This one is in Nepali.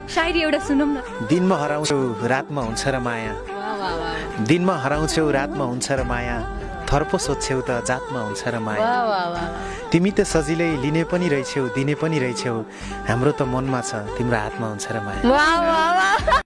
शायरी एउटा सुनौँ न। दिनमा हराउँछौ रातमा हुन्छ र माया, दिनमा हराउँछौ रातमा हुन्छ र माया, थर्पो सोध्छौ त जातमा हुन्छ र माया। तिमी त सजिलै लिने पनि रहेछौ दिने पनि रहेछौ, हाम्रो त मनमा छ तिम्रो हातमा हुन्छ र माया।